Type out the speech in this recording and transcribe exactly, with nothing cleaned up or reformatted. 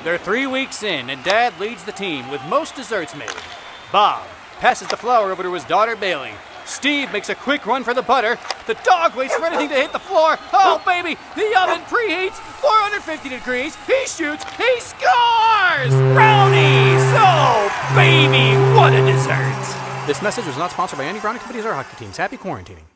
They're three weeks in, and Dad leads the team with most desserts made. Bob passes the flour over to his daughter, Bailey. Steve makes a quick run for the butter. The dog waits for anything to hit the floor. Oh, baby, the oven preheats four hundred fifty degrees. He shoots, he scores! Brownies! Oh, baby, what a dessert! This message was not sponsored by any Brownie companies or hockey teams. Happy quarantining.